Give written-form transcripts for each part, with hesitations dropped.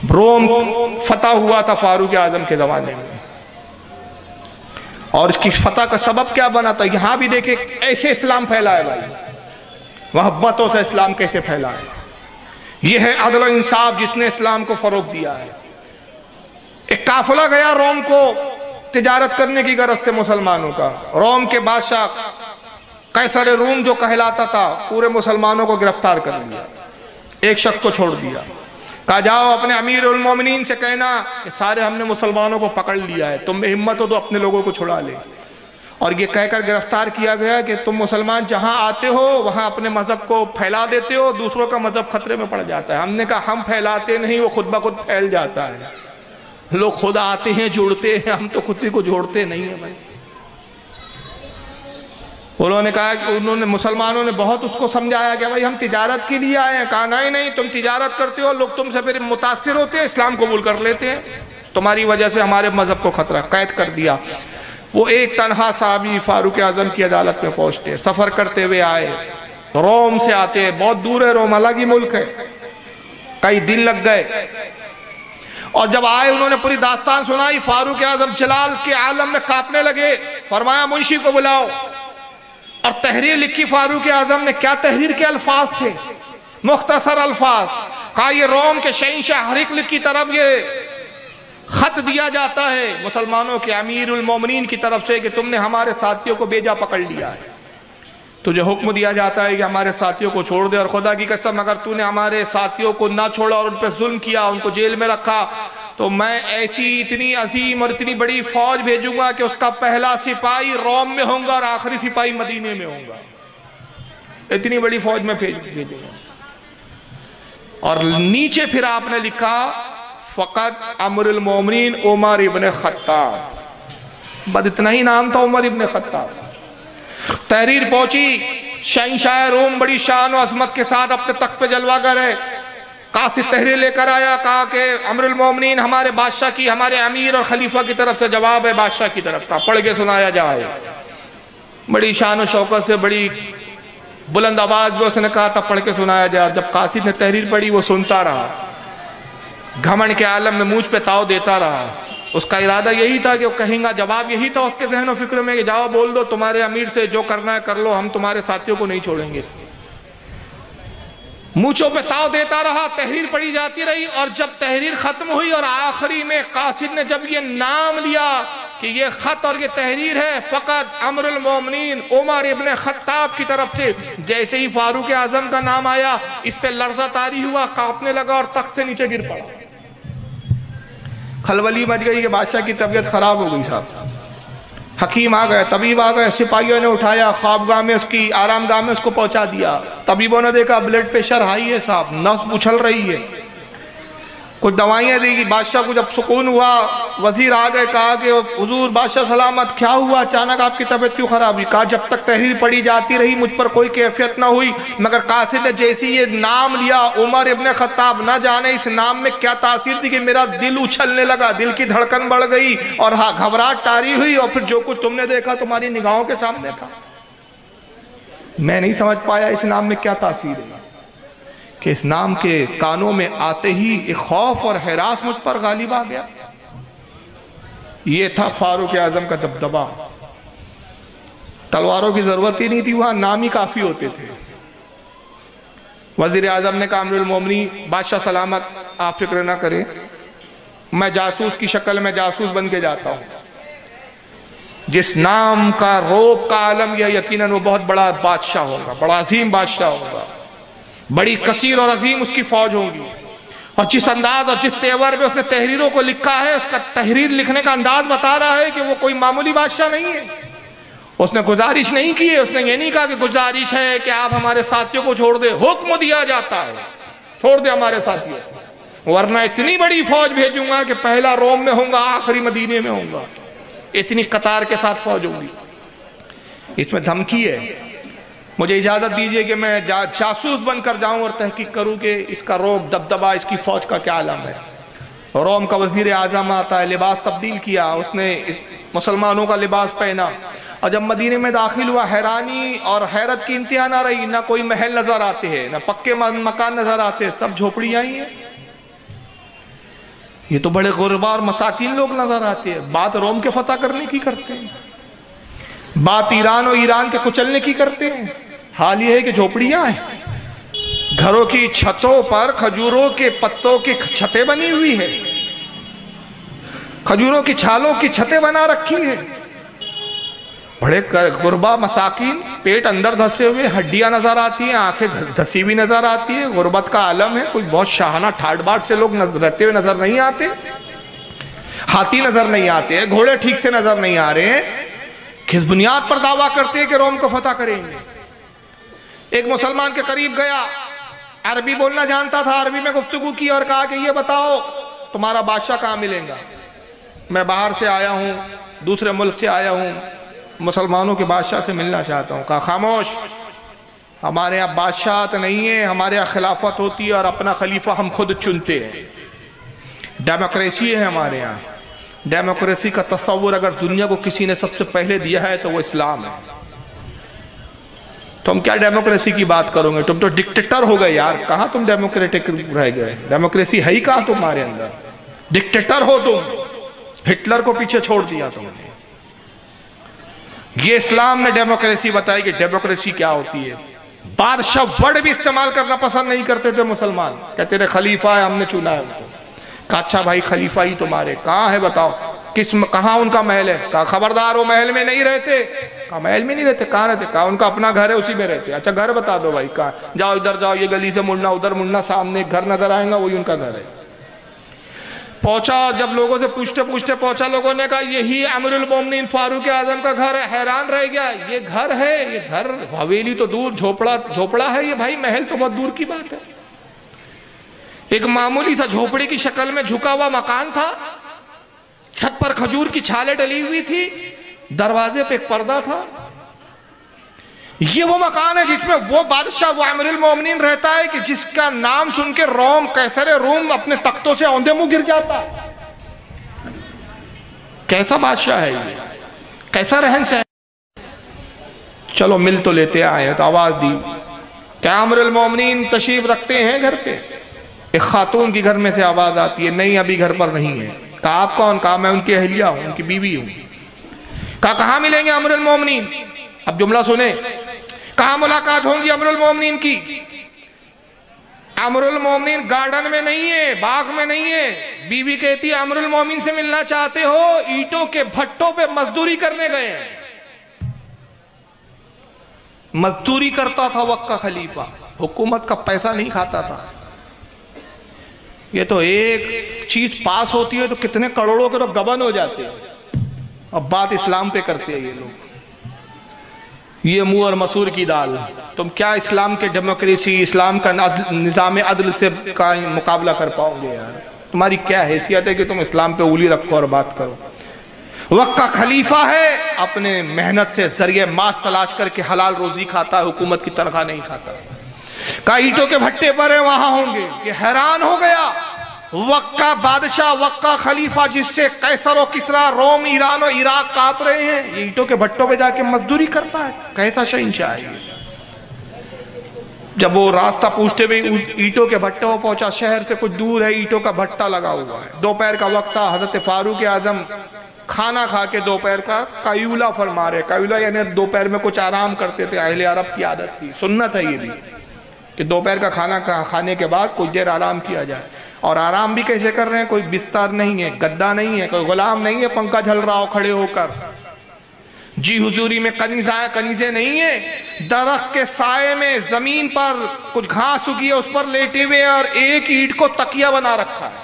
روم فتح ہوا تھا فاروق اعظم کے زمانے میں، اور اس کی فتح کا سبب کیا بنا تھا؟ یہاں بھی دیکھیں ایسے اسلام پھیلا ہے بھائی، محبتوں سے اسلام کیسے پھیلا ہے۔ یہ ہے عدل و انصاف جس نے اسلام کو فروغ دیا ہے۔ ایک قافلہ گیا روم کو تجارت کرنے کی غرض سے مسلمانوں کا، روم کے بادشاہ قیصر روم جو کہلاتا تھا پورے مسلمانوں کو گرفتار کر لیا، ایک شخص کو چھوڑ دیا، کہا جاؤ اپنے امیر المومنین سے کہنا کہ سارے ہم نے مسلمانوں کو پکڑ لیا ہے، تم میں ہمت ہو تو اپنے لوگوں کو چھڑا لے۔ اور یہ کہہ کر گرفتار کیا گیا کہ تم مسلمان جہاں آتے ہو وہاں اپنے مذہب کو پھیلا دیتے ہو، دوسروں کا مذہب خطرے میں پڑ جاتا ہے۔ ہم نے کہا ہم پھیلاتے نہیں، وہ خود بخود پھیل جاتا ہے، لوگ خود آتے ہیں جوڑتے ہیں، ہم تو خود کو جوڑتے نہیں ہیں بھائی۔ انہوں نے کہا کہ مسلمانوں نے بہت اس کو سمجھایا کہ بھائی ہم تجارت کے لیے آئے ہیں، کہا نہیں تم تجارت کرتے ہو، لوگ تم سے پھر متاثر ہوتے ہیں، اسلام قبول کر لیتے ہیں، تمہاری وجہ سے ہمارے مذہب کو خطرہ، قید کر دیا۔ وہ ایک تنہا صحابی فاروق اعظم کی عدالت میں پہنچتے، سفر کرتے ہوئے آئے، روم سے آتے ہیں، بہت دور ہے روم، الگ ہی ملک ہے، کئی دن لگ گئے، اور جب آئے انہوں نے پوری داستان سنائی، فاروق اعظم جلال کے عالم میں کانپنے لگے، فرمایا منشی کو بلاؤ، اور تحریر لکھی فاروق اعظم نے۔ کیا تحریر کے الفاظ تھے؟ مختصر الفاظ، کہا یہ روم کے شہنشاہ ہرقل کی طرف یہ خط دیا جاتا ہے مسلمانوں کے امیر المومنین کی طرف سے کہ تم نے ہمارے ساتھیوں کو بیجا پکڑ لیا ہے، تجھے حکم دیا جاتا ہے کہ ہمارے ساتھیوں کو چھوڑ دے، اور خدا کی قسم اگر تو نے ہمارے ساتھیوں کو نہ چھوڑا اور ان پہ ظلم کیا، ان کو جیل میں رکھا، تو میں ایسی اتنی عظیم اور اتنی بڑی فوج بھیجوں گا کہ اس کا پہلا سپاہی روم میں ہوں گا اور آخری سپاہی مدینے میں ہوں گا، اتنی بڑی فوج میں بھیجوں گا۔ اور نیچے پھر آپ نے لکھا فقط امر المومنین عمر ابن خطاب، بس اتنا ہی نام تھا عمر ابن خطاب۔ تحریر پہنچی، شہنشاہ روم بڑی شان و عظمت کے ساتھ اپنے تخت پہ جلوہ گر ہے، قاصد تحریر لے کر آیا، کہا کہ امر المومنین ہمارے بادشاہ کی، ہمارے امیر اور خلیفہ کی طرف سے جواب ہے بادشاہ کی طرف کا، پڑھ کے سنایا جائے۔ بڑی شان و شوکت سے بڑی بلند آواز میں اس نے کہا تھا پڑھ کے سنایا جائے۔ جب قاصد نے تحریر پڑھی وہ سنتا رہا، گھمنڈ کے عالم میں مجھ پہ تاؤ دیتا رہا۔ اس کا ارادہ یہی تھا کہ وہ کہیں گا، جواب یہی تھا اس کے ذہن و فکر میں کہ جاؤ بول دو تمہارے امیر سے جو کرنا ہے کر لو، ہم تمہارے ساتھیوں کو نہیں چھوڑیں گے۔ مونچھوں پہ تاؤ دیتا رہا، تحریر پڑھی جاتی رہی، اور جب تحریر ختم ہوئی اور آخری میں قاصد نے جب یہ نام لیا کہ یہ خط اور یہ تحریر ہے فقط امر المومنین عمر ابن خطاب کی طرف سے، جیسے ہی فاروق اعظم کا نام آیا اس پہ لرزہ طاری ہوا، کانپنے لگا اور تخت سے نیچے گر پڑا۔ کھلبلی مچ گئی کہ بادشاہ کی طبیعت خراب ہو گئی صاحب۔ حکیم آ گئے، طبیب آ گئے، سپاہیوں نے اٹھایا، خوابگاہ میں اس کی آرام گاہ میں اس کو پہنچا دیا۔ طبیبوں نے دیکھا بلڈ پریشر ہائی ہے صاحب، نبض اچھل رہی ہے، کچھ دوائیاں دی گئی۔ بادشاہ کو جب سکون ہوا، وزیر آ گئے، کہا کہ حضور بادشاہ سلامت، کیا ہوا اچانک آپ کی طبیعت کیوں خراب ہوئی؟ کہا جب تک تحریر پڑھی جاتی رہی مجھ پر کوئی کیفیت نہ ہوئی، مگر قاصد نے جیسی یہ نام لیا عمر ابن خطاب، نہ جانے اس نام میں کیا تاثیر تھی کہ میرا دل اچھلنے لگا، دل کی دھڑکن بڑھ گئی اور ہاں گھبراہٹ طاری ہوئی، اور پھر جو کچھ تم نے دیکھا تمہاری نگاہوں کے سامنے تھا۔ میں نہیں سمجھ پایا اس نام میں کیا تاثیر ہے کہ اس نام کے کانوں میں آتے ہی ایک خوف اور ہراس مجھ پر غالب آ گیا۔ یہ تھا فاروق اعظم کا دبدبہ، تلواروں کی ضرورت ہی نہیں تھی، وہاں نام ہی کافی ہوتے تھے۔ وزیر اعظم نے کہا امیر المومنین بادشاہ سلامت آپ فکر نہ کریں، میں جاسوس کی شکل میں جاسوس بن کے جاتا ہوں، جس نام کا روب کا عالم یہ یقیناً وہ بہت بڑا بادشاہ ہوگا، بڑا عظیم بادشاہ ہوگا، بڑی کثیر اور عظیم اس کی فوج ہوگی، اور جس انداز اور جس تیور میں اس نے تحریروں کو لکھا ہے، اس کا تحریر لکھنے کا انداز بتا رہا ہے کہ وہ کوئی معمولی بادشاہ نہیں ہے۔ اس نے گزارش نہیں کی ہے، اس نے یہ نہیں کہا کہ گزارش ہے کہ آپ ہمارے ساتھیوں کو چھوڑ دے، حکم دیا جاتا ہے چھوڑ دے ہمارے ساتھیوں، ورنہ اتنی بڑی فوج بھیجوں گا کہ پہلا روم میں ہوں گا آخری مدینے میں ہوں گا، اتنی قطار کے ساتھ فوج ہوگی۔ اس میں دھمکی ہے، مجھے اجازت دیجئے کہ میں جاسوس بن کر جاؤں اور تحقیق کروں کہ اس کا روب دبدبہ اس کی فوج کا کیا عالم ہے۔ روم کا وزیر اعظم آتا ہے، لباس تبدیل کیا، اس نے مسلمانوں کا لباس پہنا، اور جب مدینے میں داخل ہوا حیرانی اور حیرت کی انتہا نہ رہی، نہ کوئی محل نظر آتے ہیں، نہ پکے مکان نظر آتے ہیں، سب جھوپڑیاں ہی ہیں۔ یہ تو بڑے غربا اور مساکین لوگ نظر آتے ہیں. بات روم کے فتح کرنے کی کرتے ہیں, بات ایران و ایران کے کچلنے کی کرتے ہیں. حال یہ ہے کہ جھوپڑیاں ہیں, گھروں کی چھتوں پر کھجوروں کے پتوں کی چھتیں بنی ہوئی ہے, کھجوروں کی چھالوں کی چھتیں بنا رکھی ہیں. بڑے غربا مساکین, پیٹ اندر دھسے ہوئے, ہڈیاں نظر آتی ہیں, آنکھیں دھسی بھی نظر آتی ہیں. غربت کا عالم ہے. کوئی بہت شاہانہ ٹھاٹ باٹ سے لوگ رہتے ہوئے نظر نہیں آتے, ہاتھی نظر نہیں آتے, گھوڑے ٹھیک سے نظر نہیں آ رہے ہیں. کس بنیاد پر دعویٰ کرتے ہیں کہ روم کو فتح کریں گے؟ ایک مسلمان کے قریب گیا, عربی بولنا جانتا تھا, عربی میں گفتگو کی اور کہا کہ یہ بتاؤ تمہارا بادشاہ کہاں ملیں گا؟ میں باہر سے آیا ہوں, دوسرے ملک سے آیا ہوں, مسلمانوں کے بادشاہ سے ملنا چاہتا ہوں. کہا خاموش, ہمارے یہاں بادشاہت نہیں ہے, ہمارے یہاں خلافت ہوتی ہے اور اپنا خلیفہ ہم خود چنتے ہیں. ڈیموکریسی ہے ہمارے یہاں. ڈیموکریسی کا تصور اگر دنیا کو کسی نے سب سے پہلے دیا ہے تو وہ اسلام ہے. تم کیا ڈیموکریسی کی بات کرو گے؟ تم تو ڈکٹیٹر ہو گئے یار. کہاں تم ڈیموکریٹک رہ گئے؟ ڈیموکریسی ہے ہی کہاں تمہارے اندر؟ ڈکٹیٹر ہو تم. ہٹلر کو پیچھے چھوڑ دیا تم نے. یہ اسلام نے ڈیموکریسی بتائی کہ ڈیموکریسی کیا ہوتی ہے. بادشاہ ورڈ بھی استعمال کرنا پسند نہیں کرتے تھے مسلمان. کہتے تھے خلیفہ ہے, ہم نے چنا ہے ان کو. کہا اچھا بھائی خلیفہ ہی تمہارے کہاں ہے بتاؤ, کہاں ان کا محل ہے؟ کہا خبردار وہ محل میں نہیں رہتے. کہا محل میں نہیں رہتے, کہاں رہتے؟ کہا ان کا اپنا گھر ہے اسی میں رہتے. اچھا گھر بتا دو بھائی. کہاں؟ جاؤ ادھر جاؤ, یہ گلی سے مڑنا, ادھر مڑنا, سامنے ایک گھر نظر آئے گا, وہی ان کا گھر ہے. پہنچا, جب لوگوں سے پوچھتے پوچھتے پہنچا, لوگوں نے کہا یہی امیر المومنین فاروق اعظم کا گھر ہے. حیران رہ گیا, یہ گھر ہے؟ یہ گھر, حویلی تو دور, جھوپڑا ہے یہ بھائی, محل تو بہت دور کی بات ہے. ایک معمولی سا جھوپڑی کی شکل میں جھکا ہوا مکان تھا, چھت پر کھجور کی چھالیں ڈلی ہوئی تھی, دروازے پہ ایک پردہ تھا. یہ وہ مکان ہے جس میں وہ بادشاہ, وہ امیر المومنین رہتا ہے کہ جس کا نام سن کے روم, قیصر روم اپنے تختوں سے اوندے منہ گر جاتا. کیسا بادشاہ ہے یہ, کیسا رہن سہن. چلو مل تو لیتے آئے. تو آواز دی کہ امیر المومنین تشریف رکھتے ہیں گھر پہ. ایک خاتون کی گھر میں سے آواز آتی ہے, نہیں ابھی گھر پر نہیں ہے. کہا آپ کون؟ کہا میں ان کی اہلیہ ہوں, ان کی بیوی ہوں. کہا کہاں ملیں گے امیر المومنین؟ اب جملہ سنیں, کہاں ملاقات ہوں گی امیر المومنین کی؟ امیر المومنین گارڈن میں نہیں ہے, باغ میں نہیں ہے. بیوی کہتی ہے امیر المومنین سے ملنا چاہتے ہو؟ اینٹوں کے بھٹوں پہ مزدوری کرنے گئے ہیں. مزدوری کرتا تھا وقت کا خلیفہ, حکومت کا پیسہ نہیں کھاتا تھا. یہ تو ایک چیز پاس ہوتی ہے تو کتنے کروڑوں کے لوگ گبن ہو جاتے ہیں. اب بات اسلام پہ کرتے ہیں یہ لوگ. یہ منہ اور مسور کی دال. تم کیا اسلام کے ڈیموکریسی, اسلام کا نظام عدل سے مقابلہ کر پاؤ گے یار؟ تمہاری کیا حیثیت ہے کہ تم اسلام پہ انگلی رکھو اور بات کرو؟ وقت کا خلیفہ ہے, اپنے محنت سے ذریعہ معاش تلاش کر کے حلال روزی کھاتا ہے, حکومت کی تنخواہ نہیں کھاتا. کہا اینٹوں کے بھٹے پر ہیں, وہاں ہوں گے. یہ حیران ہو گیا. وقت کا بادشاہ, وقت کا خلیفہ جس سے قیصر و کسرا, روم, ایران و عراق کانپ رہے ہیں, یہ اینٹوں کے بھٹوں پہ جا کے مزدوری کرتا ہے. کیسا شہنشاہ ہے یہ؟ جب وہ راستہ پوچھتے بھی اینٹوں کے بھٹے ہو پہنچا, شہر سے کچھ دور ہے, اینٹوں کا بھٹا لگا ہوا ہے. دوپہر کا وقت تھا, حضرت فاروق اعظم کھانا کھا کے دوپہر کا قیلولہ فرما رہے. قیلولہ یعنی دوپہر میں کچھ آرام کرتے تھے, اہل عرب کی عادت تھی, سنت ہے یہ بھی کہ دوپہر کا کھانا کھانے کے بعد کچھ دیر آرام کیا جائے. اور آرام بھی کیسے کر رہے ہیں؟ کوئی بستر نہیں ہے, گدا نہیں ہے, کوئی غلام نہیں ہے پنکھا جھل رہا ہو کھڑے ہو کر. جی حضوری میں کنیزیں نہیں ہیں, درخت کے سائے میں زمین پر کچھ گھاس اگی ہے, اس پر لیٹے ہوئے اور ایک اینٹ کو تکیہ بنا رکھا ہے.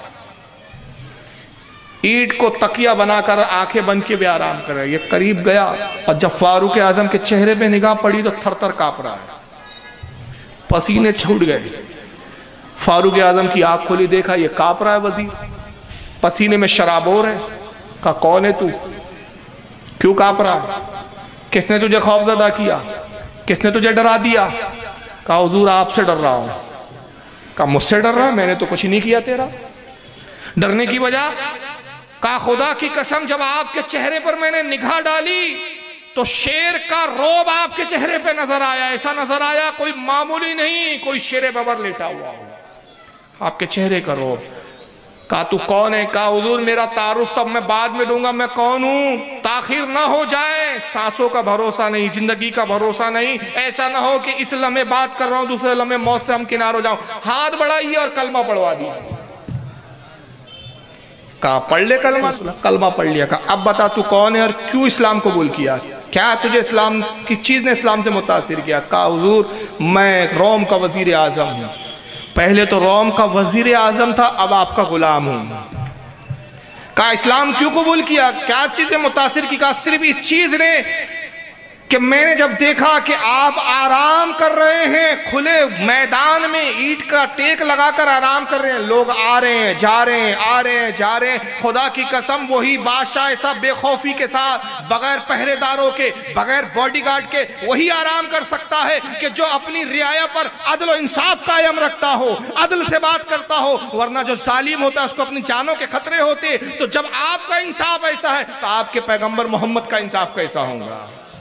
اینٹ کو تکیہ بنا کر آنکھیں بند کے بھی آرام کر رہے ہیں. یہ قریب گیا اور جب فاروق اعظم کے چہرے پہ نگاہ پڑی تو تھر تھر کانپ رہا ہے, پسینے چھوٹ گئے. فاروق اعظم کی آنکھ کھولی, دیکھا یہ کانپ رہا ہے وزیر, پسینے میں شرابور ہے. کہا کون ہے تو, کیوں کانپ رہا, کس نے تجھے خوف زدہ کیا, کس نے تجھے ڈرا دیا؟ کہا حضور آپ سے ڈر رہا ہوں. کہا مجھ سے ڈر رہا, میں نے تو کچھ نہیں کیا تیرا, ڈرنے کی وجہ؟ کہا خدا کی قسم جب آپ کے چہرے پر میں نے نگاہ ڈالی تو شیر کا روب آپ کے چہرے پہ نظر آیا. ایسا نظر آیا کوئی معمولی نہیں, کوئی شیر ببر لیٹا ہوا ہو. آپ کے چہرے کا روب. کہا تو کون ہے؟ کہا حضور میرا تعارف تب میں بعد میں دوں گا، میں کون ہوں، تاخیر نہ ہو جائے، سانسوں کا بھروسہ نہیں، زندگی کا بھروسہ نہیں، ایسا نہ ہو کہ اس لمحے بات کر رہا ہوں دوسرے لمحے موت سے ہم کنار ہو جاؤں۔ ہاتھ بڑھائیے اور کلمہ پڑھوا دیا۔ کہا پڑھ لے کلمہ، کلمہ پڑھ لیا۔ کہا اب بتا تو کون ہے اور کیوں اسلام قبول کیا، کیا تجھے اسلام، کس چیز نے اسلام سے متاثر کیا؟ کہا حضور میں روم کا وزیر اعظم ہوں، پہلے تو روم کا وزیر اعظم تھا، اب آپ کا غلام ہوں۔ کہا اسلام کیوں قبول کیا، کیا چیز نے متاثر کی؟ کہا صرف اس چیز نے کہ میں نے جب دیکھا کہ آپ آرام کر رہے ہیں کھلے میدان میں، اینٹ کا ٹیک لگا کر آرام کر رہے ہیں، لوگ آ رہے ہیں جا رہے ہیں، آ رہے ہیں جا رہے ہیں، خدا کی قسم وہی بادشاہ ایسا بے خوفی کے ساتھ بغیر پہرے داروں کے، بغیر باڈی گارڈ کے وہی آرام کر سکتا ہے کہ جو اپنی رعایا پر عدل و انصاف قائم رکھتا ہو، عدل سے بات کرتا ہو، ورنہ جو ظالم ہوتا ہے اس کو اپنی جانوں کے خطرے ہوتے۔ تو جب آپ کا انصاف ایسا ہے تو آپ کے پیغمبر محمد کا انصاف کیسا ہوگا؟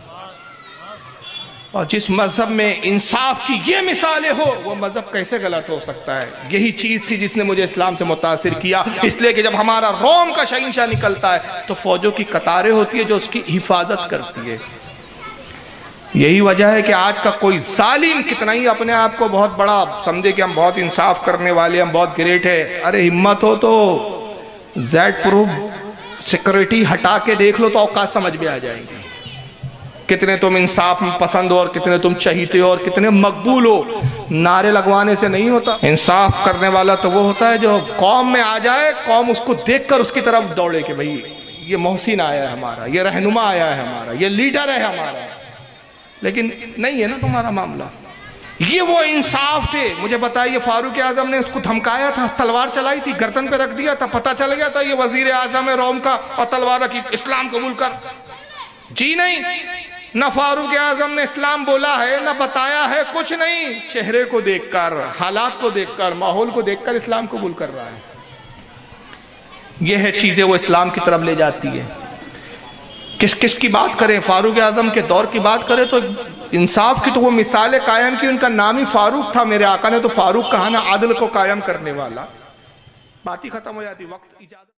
اور جس مذہب میں انصاف کی یہ مثالیں ہو وہ مذہب کیسے غلط ہو سکتا ہے؟ یہی چیز تھی جس نے مجھے اسلام سے متاثر کیا، اس لیے کہ جب ہمارا روم کا شہنشاہ نکلتا ہے تو فوجوں کی قطاریں ہوتی ہے جو اس کی حفاظت کرتی ہے۔ یہی وجہ ہے کہ آج کا کوئی ظالم کتنا ہی اپنے آپ کو بہت بڑا سمجھے کہ ہم بہت انصاف کرنے والے، ہم بہت گریٹ ہے، ارے ہمت ہو تو زیڈ پروف سیکورٹی ہٹا کے دیکھ لو تو اوقات سمجھ میں آ جائیں گے، کتنے تم انصاف پسند ہو اور کتنے تم چہیتے ہو اور کتنے مقبول ہو۔ نعرے لگوانے سے نہیں ہوتا، انصاف کرنے والا تو وہ ہوتا ہے جو قوم میں آ جائے، قوم اس کو دیکھ کر اس کی طرف دوڑے کہ بھئی یہ محسن آیا ہے ہمارا، یہ رہنما آیا ہے ہمارا، یہ لیڈر ہے ہمارا۔ لیکن نہیں ہے نا تمہارا معاملہ۔ یہ وہ انصاف تھے۔ مجھے بتائیے فاروق اعظم نے اس کو دھمکایا تھا، تلوار چلائی تھی، گردن پہ رکھ دیا تھا، پتہ چل گیا تھا یہ وزیر اعظم ہے روم کا اور تلوار رکھی، اسلام قبول کر؟ جی نہیں، نہ فاروق اعظم نے اسلام بولا ہے نہ بتایا ہے، کچھ نہیں، چہرے کو دیکھ کر، حالات کو دیکھ کر، ماحول کو دیکھ کر اسلام قبول کر رہا ہے۔ یہ ہے چیزیں وہ اسلام کی طرف لے جاتی ہے۔ کس کی بات کریں؟ فاروق اعظم کے دور کی بات کریں تو انصاف کی تو وہ مثالیں قائم کی، ان کا نام ہی فاروق تھا، میرے آقا نے تو فاروق کہا نا، عدل کو قائم کرنے والا۔ بات ہی ختم ہو جاتی، وقت اجازت